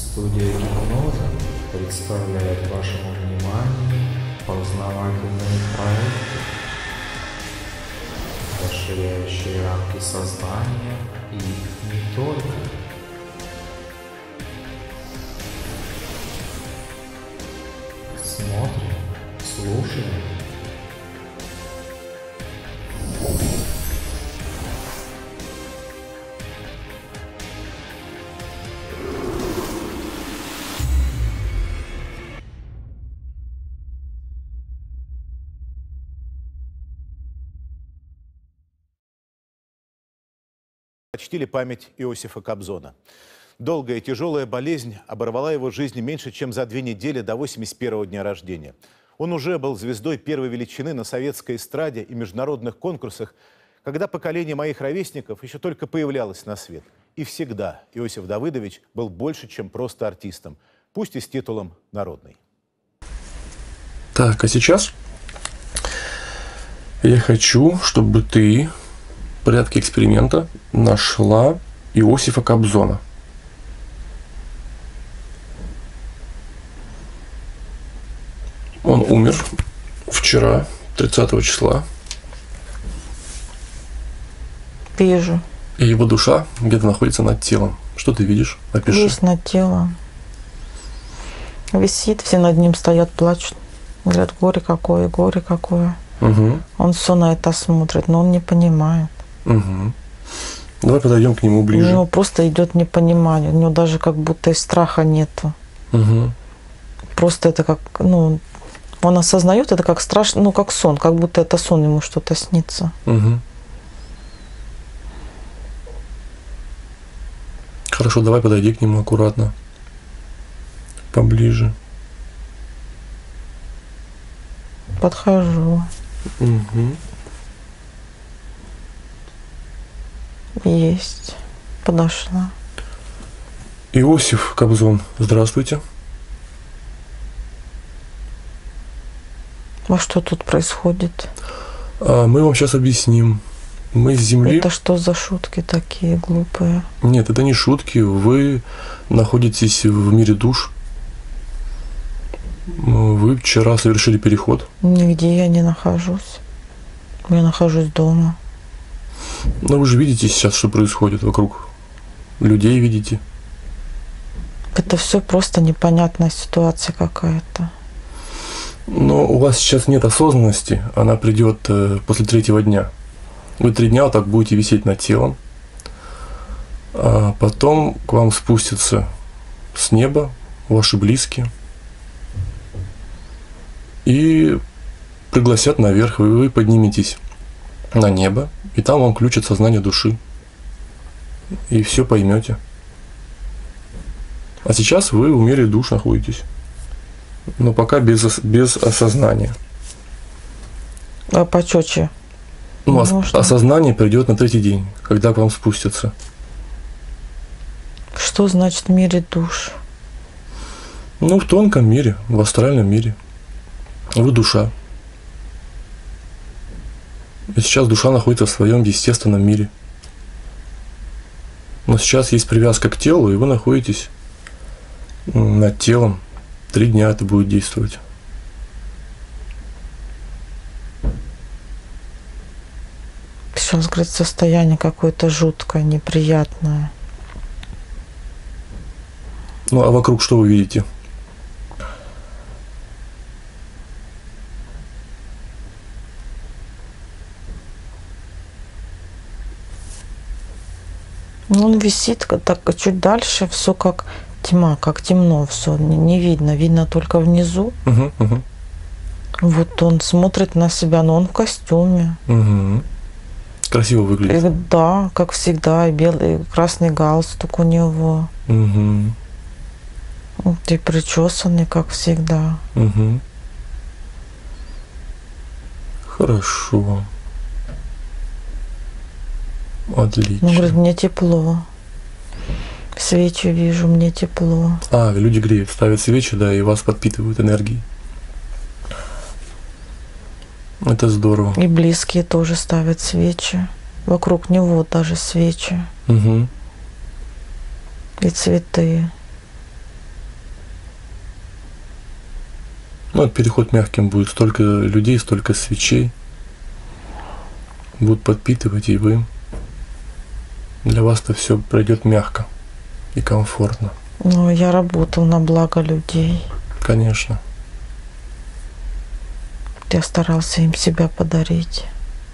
Студия гипноза представляет вашему вниманию познавательные проекты, расширяющие рамки сознания и не только. Смотрим, слушаем. Почтили память Иосифа Кобзона. Долгая и тяжелая болезнь оборвала его жизнь меньше, чем за 2 недели до 81-го дня рождения. Он уже был звездой первой величины на советской эстраде и международных конкурсах, когда поколение моих ровесников еще только появлялось на свет. И всегда Иосиф Давыдович был больше, чем просто артистом, пусть и с титулом «народный». Так, а сейчас я хочу, чтобы ты в порядке эксперимента нашла Иосифа Кобзона. Он умер вчера, 30 числа. Вижу. И его душа где-то находится над телом. Что ты видишь? Опиши. Есть над телом. Висит, все над ним стоят, плачут. Говорят, горе какое, горе какое. Угу. Он все на это смотрит, но он не понимает. Угу. Давай подойдем к нему ближе. У него просто идет непонимание. У него даже как будто и страха нету. Угу. Просто это как, он осознает это как страшно, как сон, как будто это сон, ему что-то снится. Угу. Хорошо, давай подойди к нему аккуратно. Поближе. Подхожу. Угу. Есть. Подошла. Иосиф Кобзон, здравствуйте. А что тут происходит? Мы вам сейчас объясним. Мы с Земли... Это что за шутки такие глупые? Нет, это не шутки. Вы находитесь в мире душ. Вы вчера совершили переход. Нигде я не нахожусь. Я нахожусь дома. Но вы же видите сейчас, что происходит вокруг. Людей видите. Это все просто непонятная ситуация какая-то. Но у вас сейчас нет осознанности. Она придет после 3-го дня. Вы 3 дня вот так будете висеть над телом. А потом к вам спустятся с неба ваши близкие. И пригласят наверх. Вы подниметесь на небо. И там вам включат сознание души. И все поймете. А сейчас вы в мире душ находитесь. Но пока без осознания. А почетче? Осознание придет на 3-й день, когда к вам спустятся. Что значит в мире душ? В тонком мире, в астральном мире. Вы душа. И сейчас душа находится в своем естественном мире. Но сейчас есть привязка к телу, и вы находитесь над телом. 3 дня это будет действовать. Сейчас, говорит, состояние какое-то жуткое, неприятное. А вокруг что вы видите? Он висит так чуть дальше, все как тьма, как темно, все не видно, видно только внизу. Угу. Вот он смотрит на себя, но он в костюме. Угу. Красиво выглядит. И, да, как всегда, и белый, и красный галстук у него. Угу. И причесанный, как всегда. Угу. Хорошо. Отлично. Он говорит, мне тепло. Свечи вижу, мне тепло. Люди греют, ставят свечи, да, и вас подпитывают энергией. Это здорово. И близкие тоже ставят свечи. Вокруг него даже свечи. Угу. И цветы. Ну, этот переход мягким будет. Столько людей, столько свечей будут подпитывать, и вы. Для вас-то все пройдет мягко и комфортно. Ну, я работал на благо людей. Конечно. Я старался им себя подарить.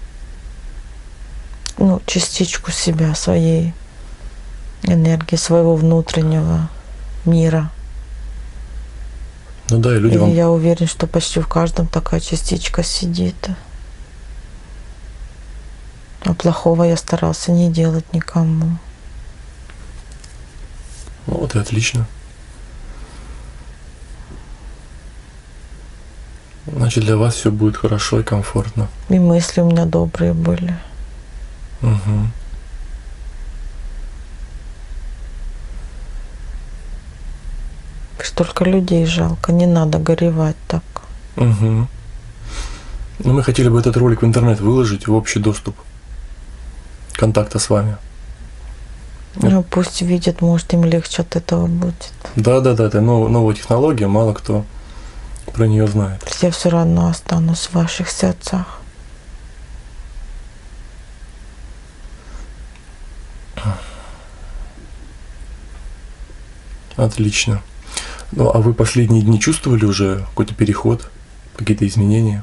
Ну, частичку себя, своей энергии, своего внутреннего мира. Ну да, и люди И вам... я уверен, что почти в каждом такая частичка сидит. А плохого я старался не делать никому. Ну, вот и отлично. Значит, для вас все будет хорошо и комфортно. И мысли у меня добрые были. Угу. Столько людей жалко, не надо горевать так. Угу. Ну, мы хотели бы этот ролик в интернет выложить в общий доступ контакта с вами. Ну, пусть видят, может, им легче от этого будет. Да, это новая технология, мало кто про нее знает. Я все равно останусь в ваших сердцах. Отлично. Ну, а вы последние дни чувствовали уже какой-то переход, какие-то изменения?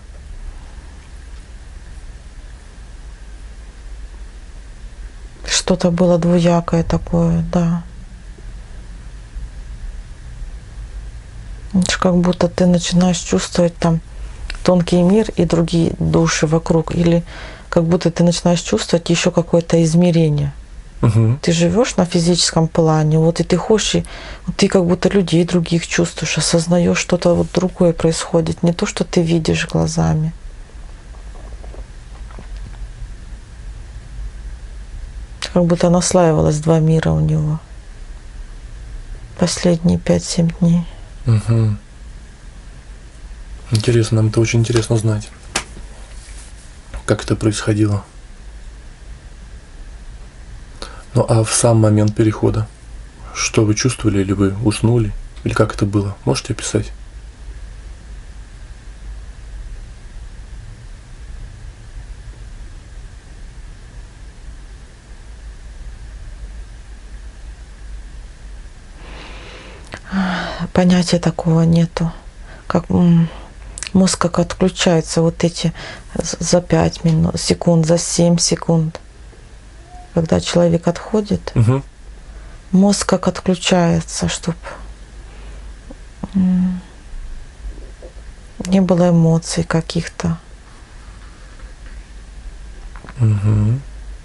Что-то было двуякое такое, да. Это ж как будто ты начинаешь чувствовать там тонкий мир и другие души вокруг. Или как будто ты начинаешь чувствовать еще какое-то измерение. Угу. Ты живешь на физическом плане, вот и ты хочешь, и вот ты как будто людей других чувствуешь, осознаешь, что-то вот другое происходит, не то, что ты видишь глазами. Как будто наслаивалось два мира у него. Последние 5-7 дней. Угу. Интересно, нам это очень интересно знать. Как это происходило? Ну а в сам момент перехода, что вы чувствовали, или вы уснули, или как это было? Можете описать? Понятия такого нету. Как мозг как отключается вот эти за 5 минут, секунд, за 7 секунд. Когда человек отходит, Угу. мозг как отключается, чтобы не было эмоций каких-то. Угу.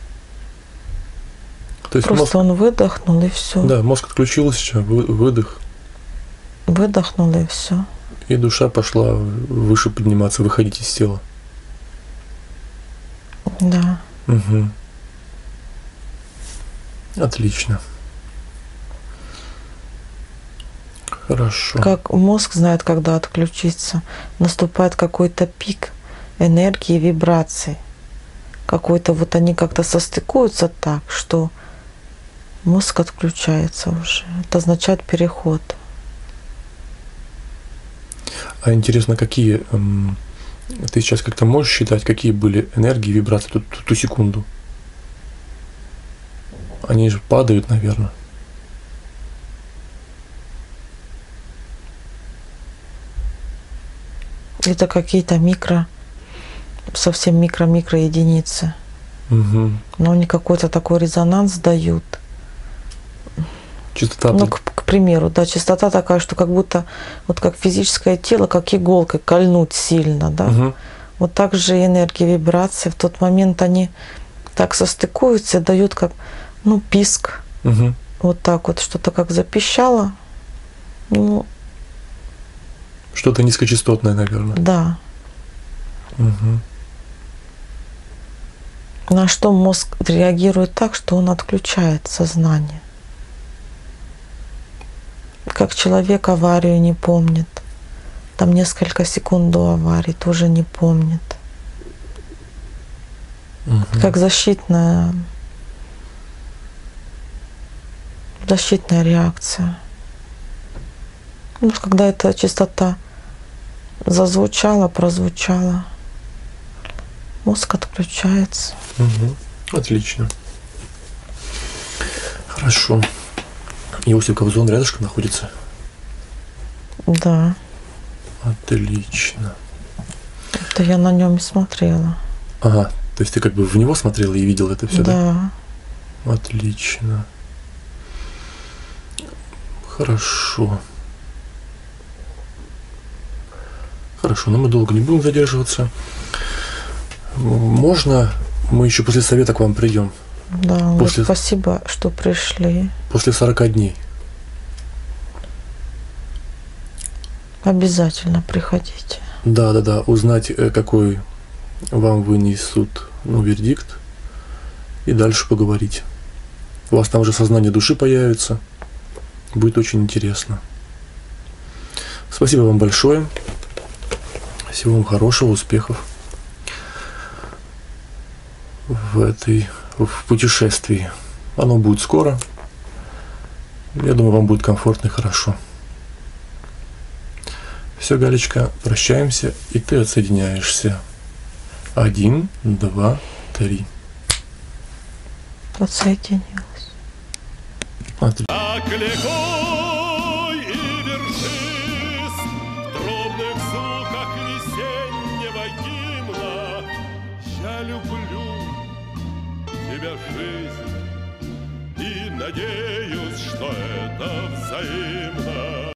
То есть Просто он выдохнул и все. Да, мозг отключился, выдох, Выдохнул и все. и душа пошла выше подниматься, выходить из тела. Да. Угу. Отлично. Хорошо. Как мозг знает, когда отключиться. Наступает какой-то пик энергии и вибраций. Какой-то вот они как-то состыкуются так, что мозг отключается уже. Это означает переход. А интересно, какие ты сейчас как-то можешь считать, какие были энергии, вибрации ту секунду? Они же падают, наверное. Это какие-то совсем микро единицы. Угу. Но они какой-то такой резонанс дают. Частота. Ну, к примеру, да, частота такая, что как будто вот как физическое тело, как иголкой кольнуть сильно, да. Угу. Вот так же и энергии, вибрации. В тот момент они так состыкуются и дают как, писк. Угу. Вот так вот, что-то как запищало. Ну, Что-то низкочастотное, наверное. да. Угу. На что мозг реагирует так, что он отключает сознание. Как человек аварию не помнит. Там несколько секунд до аварии тоже не помнит. Угу. Как защитная реакция. Когда эта частота зазвучало, прозвучало. Мозг отключается. Отлично. Хорошо. Иосиф Кобзон рядышком находится? Да. Отлично. Это я на нем и смотрела. Ага, то есть ты как бы в него смотрела и видела это все, да? Да. Отлично. Хорошо. Хорошо, но мы долго не будем задерживаться. Можно мы еще после совета к вам придем? Да, спасибо, что пришли. После 40 дней. Обязательно приходите. Да, узнать, какой вам вынесут, вердикт, и дальше поговорить. У вас там уже сознание души появится. Будет очень интересно. Спасибо вам большое. Всего вам хорошего, успехов в путешествии. Оно будет скоро. Я думаю, вам будет комфортно и хорошо. Все, Галечка, прощаемся, и ты отсоединяешься. 1, 2, 3. Отсоединилась. Отлично. Так легко и вершись в дробных звуках весеннего гимна. Я люблю тебя, жизнь, и надеюсь, что это взаимно.